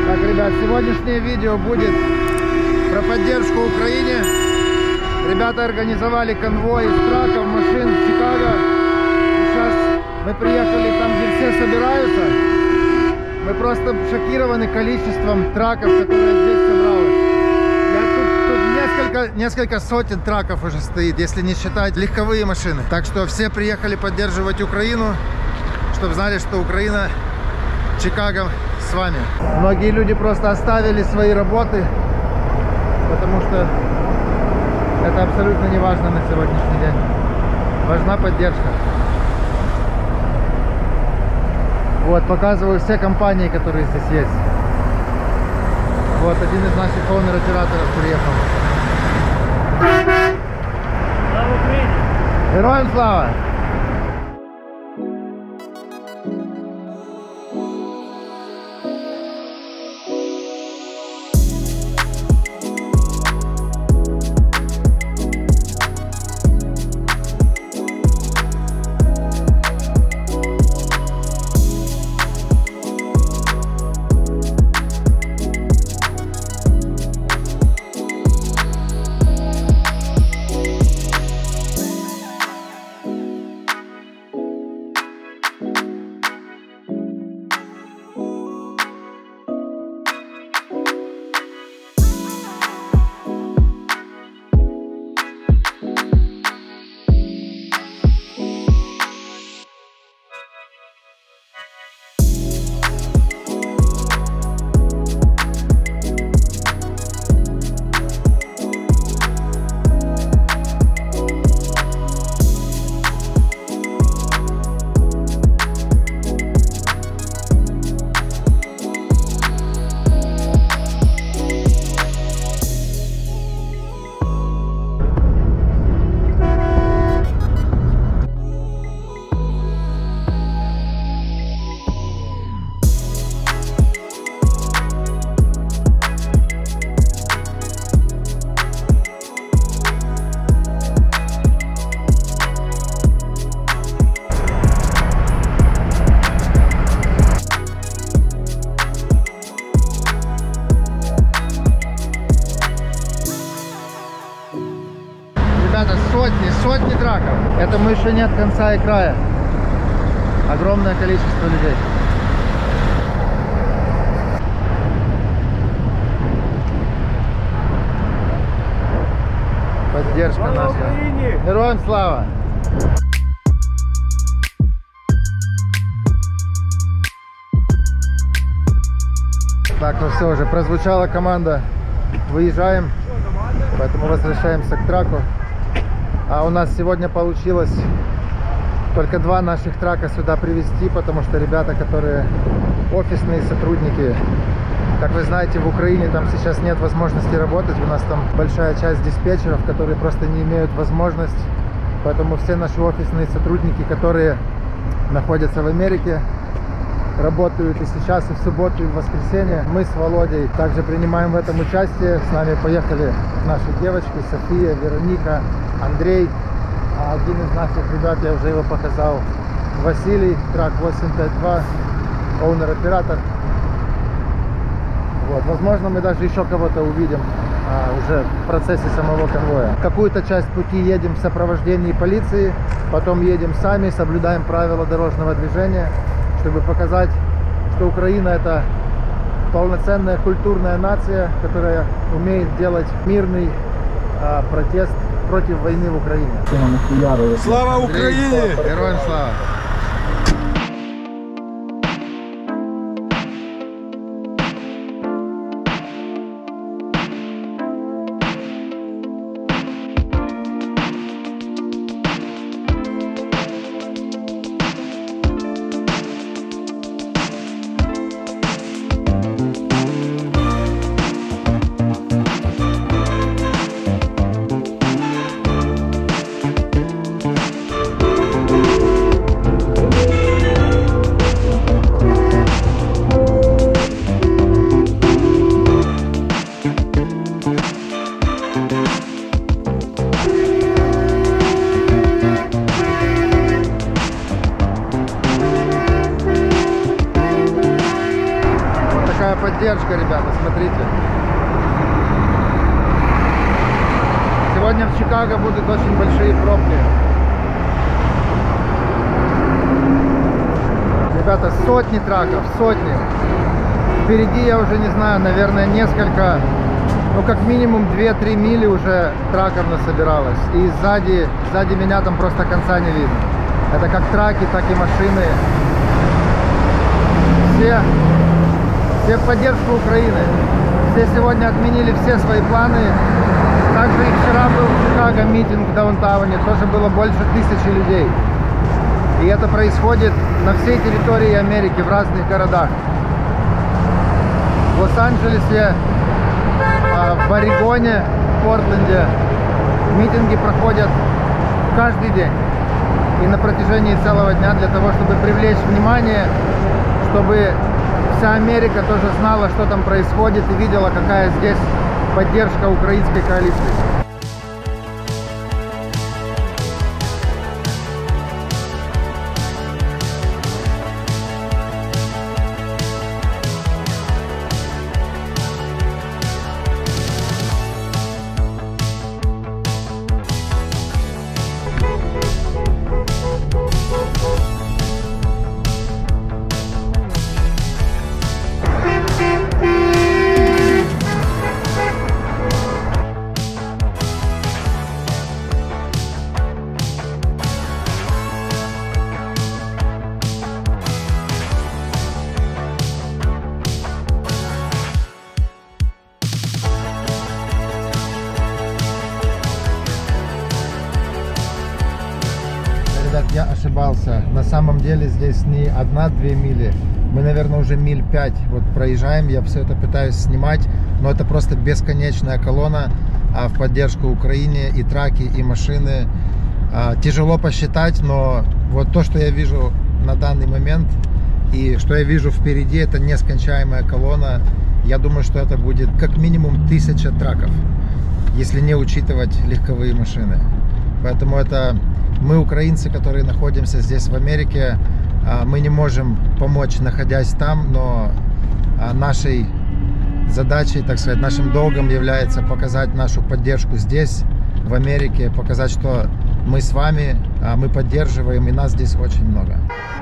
Так, ребят, сегодняшнее видео будет про поддержку Украине. Ребята организовали конвой из траков, машин в Чикаго. И сейчас мы приехали там, где все собираются. Мы просто шокированы количеством траков, которые здесь собралось. Тут несколько сотен траков уже стоит, если не считать легковые машины. Так что все приехали поддерживать Украину, чтобы знали, что Украина, Чикаго с вами. Многие люди просто оставили свои работы, потому что это абсолютно не важно на сегодняшний день. Важна поддержка. Вот, показываю все компании, которые здесь есть. Вот, один из наших оунер-операторов приехал. Слава Украине! Героям слава! Сотни траков. Этому еще нет конца и края. Огромное количество людей. Поддержка наша. Героям слава! Так, ну все, уже прозвучала команда. Выезжаем, поэтому возвращаемся к траку. А у нас сегодня получилось только 2 наших трака сюда привезти, потому что ребята, которые офисные сотрудники, как вы знаете, в Украине там сейчас нет возможности работать. У нас там большая часть диспетчеров, которые просто не имеют возможности. Поэтому все наши офисные сотрудники, которые находятся в Америке, работают и сейчас, и в субботу, и в воскресенье. Мы с Володей также принимаем в этом участие. С нами поехали наши девочки София, Вероника, Андрей. А один из наших ребят, я уже его показал, Василий, трак 852, оунер-оператор. Вот, возможно, мы даже еще кого-то увидим уже в процессе самого конвоя. Какую-то часть пути едем в сопровождении полиции, потом едем сами, соблюдаем правила дорожного движения, чтобы показать, что Украина — это полноценная культурная нация, которая умеет делать мирный протест против войны в Украине. Слава Украине! Героям слава! пробка, ребята, смотрите. Сегодня в Чикаго будут очень большие пробки. Ребята, сотни траков, сотни. Впереди я уже не знаю, наверное, несколько, ну как минимум 2-3 мили уже траков насобиралось. И сзади меня там просто конца не видно. Это как траки, так и машины. Все в поддержку Украины. Все сегодня отменили все свои планы. Также и вчера был в Чикаго митинг в даунтауне. Тоже было больше 1000 людей. И это происходит на всей территории Америки, в разных городах. В Лос-Анджелесе, в Орегоне, в Портленде митинги проходят каждый день. И на протяжении целого дня для того, чтобы привлечь внимание, чтобы вся Америка тоже знала, что там происходит, и видела, какая здесь поддержка украинской коалиции. Ребят, я ошибался. На самом деле здесь не 1-2 мили. Мы, наверное, уже миль 5 вот проезжаем. Я все это пытаюсь снимать, но это просто бесконечная колонна в поддержку Украине. И траки, и машины. Тяжело посчитать, но вот то, что я вижу на данный момент, и что я вижу впереди, это нескончаемая колонна. Я думаю, что это будет как минимум 1000 траков, если не учитывать легковые машины. Поэтому это мы, украинцы, которые находимся здесь в Америке, мы не можем помочь, находясь там, но нашей задачей, так сказать, нашим долгом является показать нашу поддержку здесь, в Америке, показать, что мы с вами, мы поддерживаем, и нас здесь очень много.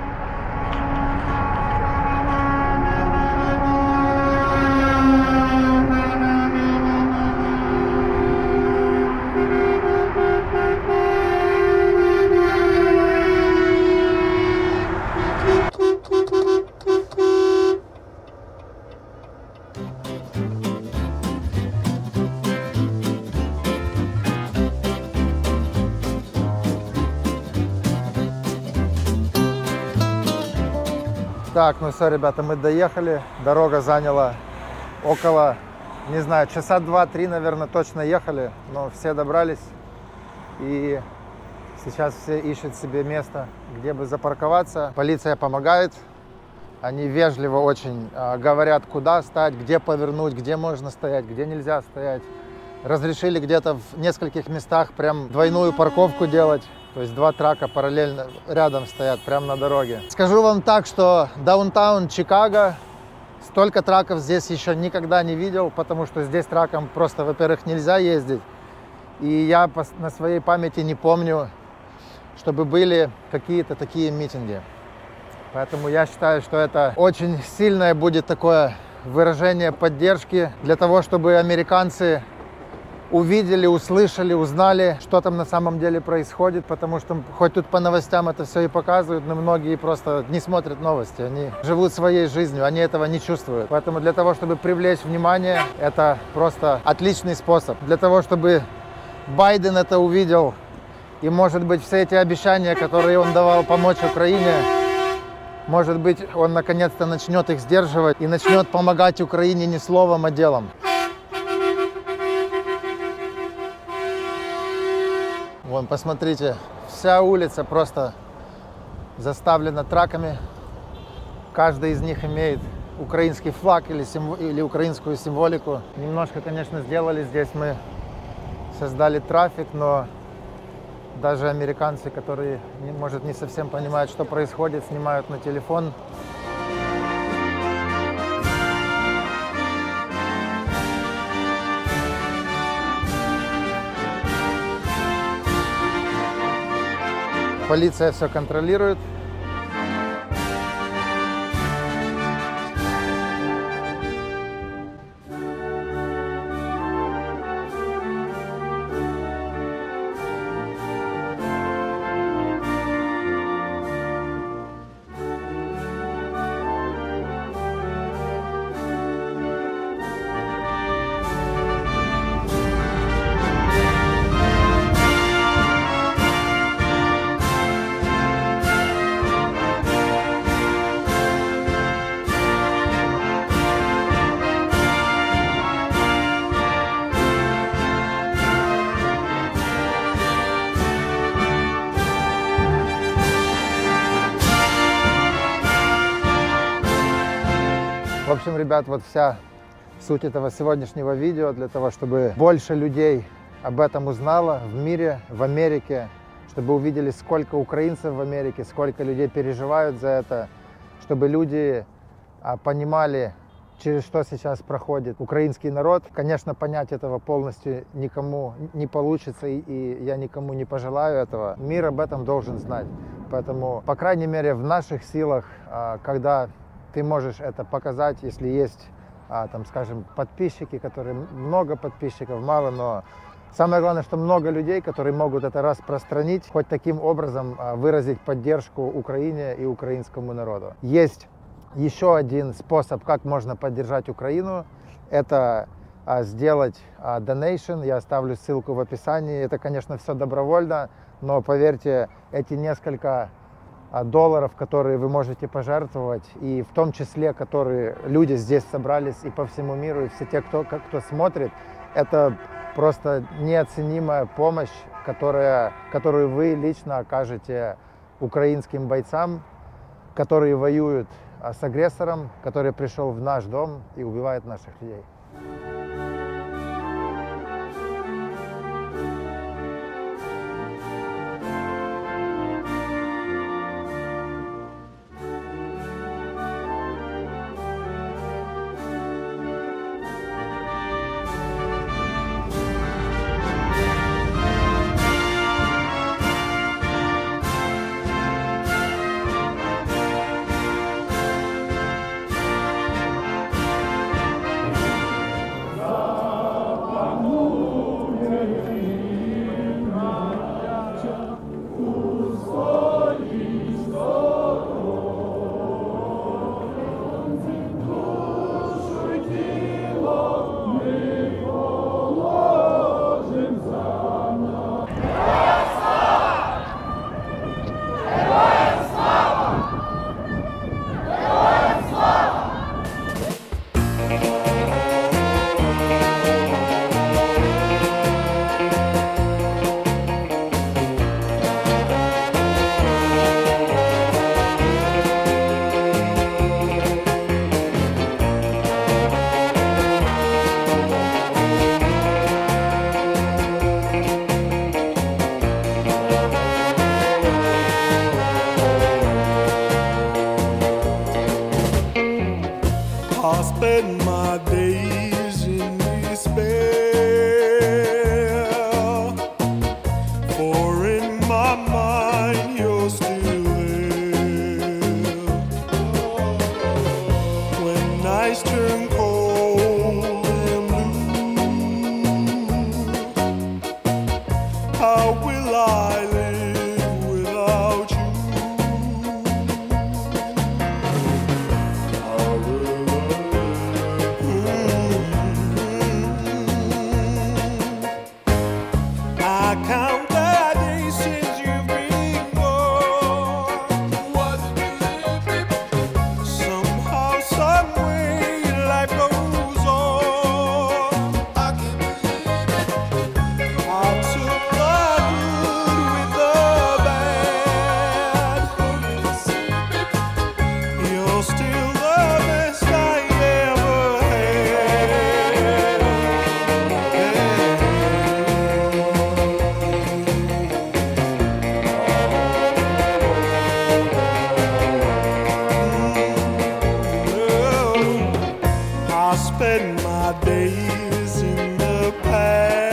Так, ну все, ребята, мы доехали. Дорога заняла около, не знаю, часа 2-3, наверное, точно ехали. Но все добрались. И сейчас все ищут себе место, где бы запарковаться. Полиция помогает. Они вежливо очень говорят, куда стать, где повернуть, где можно стоять, где нельзя стоять. Разрешили где-то в нескольких местах прям двойную парковку делать. То есть 2 трака параллельно рядом стоят, прямо на дороге. Скажу вам так, что даунтаун Чикаго, столько траков здесь еще никогда не видел, потому что здесь траком просто, во-первых, нельзя ездить. И я на своей памяти не помню, чтобы были какие-то такие митинги. Поэтому я считаю, что это очень сильное будет такое выражение поддержки для того, чтобы американцы увидели, услышали, узнали, что там на самом деле происходит, потому что хоть тут по новостям это все и показывают, но многие просто не смотрят новости, они живут своей жизнью, они этого не чувствуют. Поэтому для того, чтобы привлечь внимание, это просто отличный способ. Для того, чтобы Байден это увидел, и, может быть, все эти обещания, которые он давал помочь Украине, может быть, он наконец-то начнет их сдерживать и начнет помогать Украине не словом, а делом. Вон, посмотрите, вся улица просто заставлена траками. Каждый из них имеет украинский флаг или украинскую символику. Немножко, конечно, сделали здесь, мы создали трафик, но даже американцы, которые, может, не совсем понимают, что происходит, снимают на телефон. Полиция все контролирует. В общем, ребят, вот вся суть этого сегодняшнего видео для того, чтобы больше людей об этом узнало в мире, в Америке, чтобы увидели, сколько украинцев в Америке, сколько людей переживают за это, чтобы люди понимали, через что сейчас проходит украинский народ. Конечно, понять этого полностью никому не получится, и я никому не пожелаю этого. Мир об этом должен знать. Поэтому, по крайней мере, в наших силах, когда ты можешь это показать, если есть, там, скажем, подписчики, которые много подписчиков, мало, но самое главное, что много людей, которые могут это распространить, хоть таким образом выразить поддержку Украине и украинскому народу. Есть еще один способ, как можно поддержать Украину, это сделать donation, я оставлю ссылку в описании. Это, конечно, все добровольно, но поверьте, эти несколько долларов, которые вы можете пожертвовать, и в том числе, которые люди здесь собрались и по всему миру, и все те, кто смотрит, это просто неоценимая помощь, которую вы лично окажете украинским бойцам, которые воюют с агрессором, который пришел в наш дом и убивает наших людей. I spend my days in despair, for in my mind you're still there. When nights turn cold and blue, how will I live without you? I count the days since you've been gone. What did you live? Somehow, some way, life goes on. I can't believe it. I took the good with the bad. You're still the best I ever had. I spend my days in the past.